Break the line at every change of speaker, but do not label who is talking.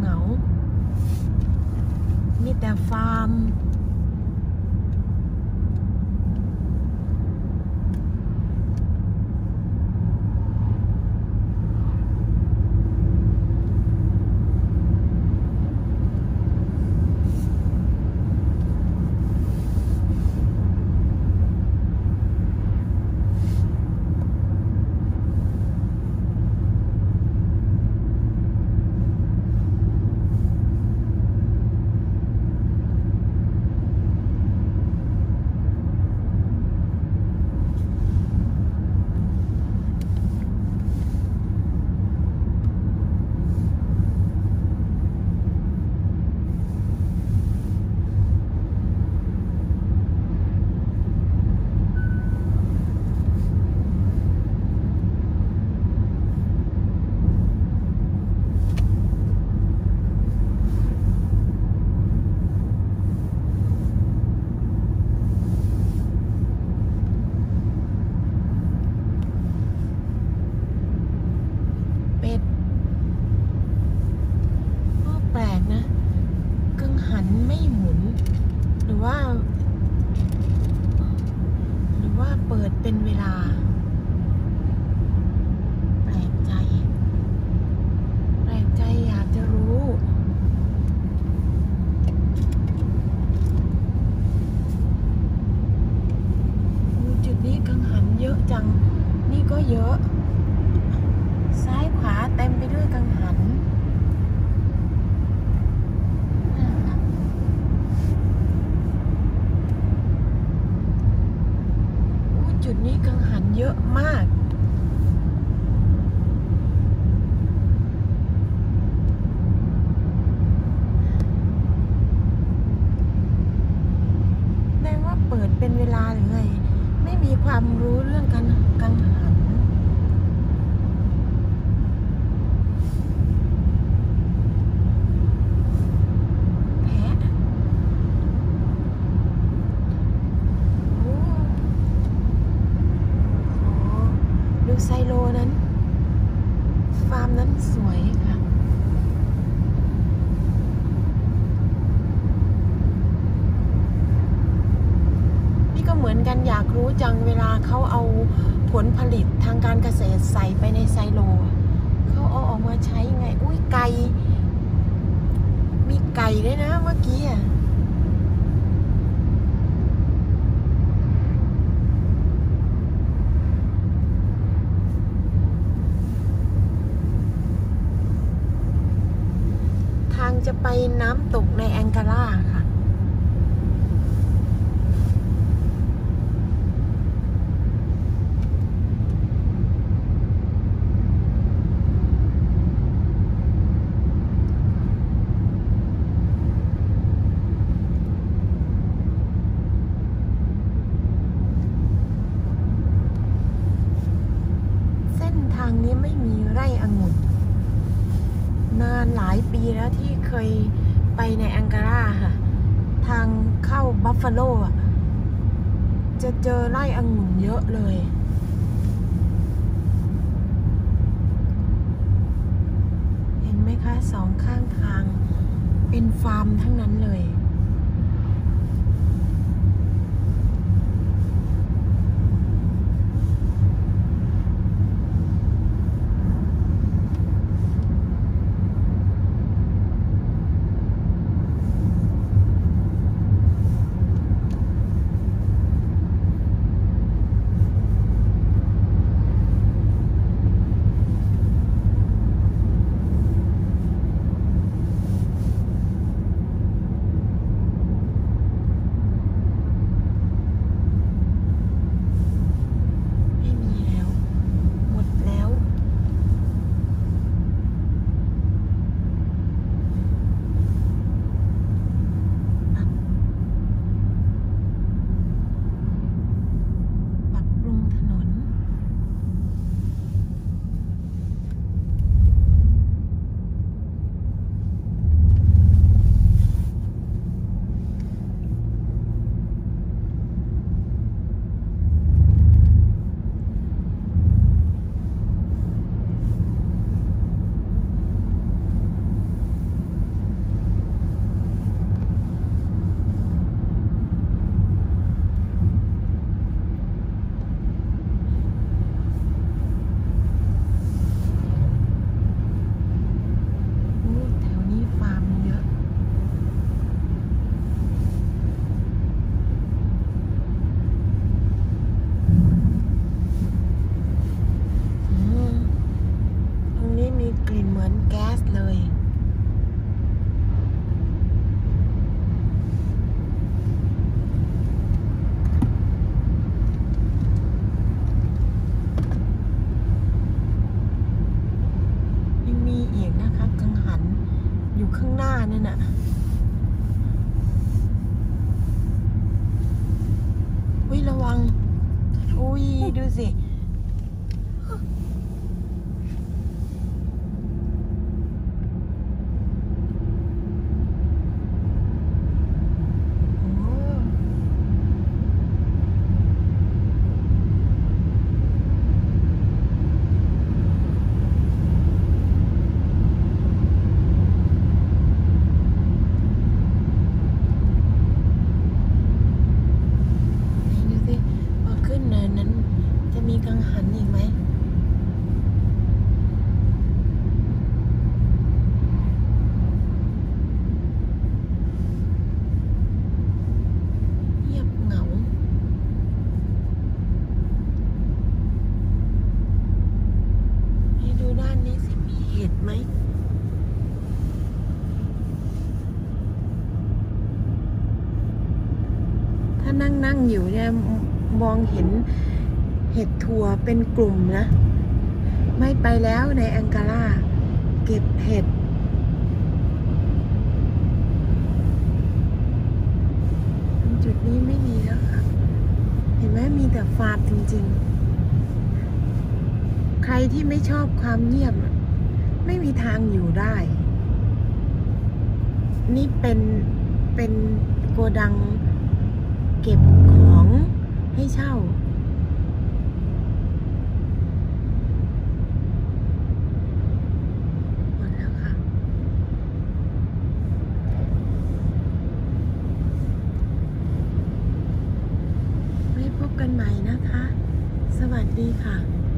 งามีแต่ฟาร์มเปิดเป็นเวลาแปลกใจอยากจะรู้จุดนี้กังหันเยอะจังนี่ก็เยอะซ้ายขวาเต็มไปด้วยกังหันจุดนี้กังหันเยอะมากแสดงว่าเปิดเป็นเวลาหรือไงไม่มีความรู้เรื่องการกังหันไซโลนั้นฟาร์มนั้นสวยค่ะนี่ก็เหมือนกันอยากรู้จังเวลาเขาเอาผลผลิตทางการเกษตรใส่ไปในไซโลเขาเอาออกมาใช้ไงอุ้ยไก่มีไก่ด้วยนะเมื่อกี้จะไปน้ำตกในแองการ่าค่ะเส้นทางนี้ไม่มีไร่องุ่นนานหลายปีแล้วที่เคยไปในแองการ่าค่ะทางเข้าบัฟฟาโลจะเจอไร่องุ่นเยอะเลยเห็นไหมคะสองข้างทางเป็นฟาร์มทั้งนั้นเลยสิมีกังหันอีกไหมเงียบเหงาให้ดูด้านนี้สิมีเห็ดไหมถ้านั่งอยู่เนี่ยมองเห็นเห็ดทัวร์เป็นกลุ่มนะไม่ไปแล้วในแองการาเก็บเห็ดจุดนี้ไม่มีแล้วค่ะเห็นไหมมีแต่ฟาร์มจริงๆใครที่ไม่ชอบความเงียบไม่มีทางอยู่ได้นี่เป็นโกดังเก็บของให้เช่าพบกันใหม่นะคะสวัสดีค่ะ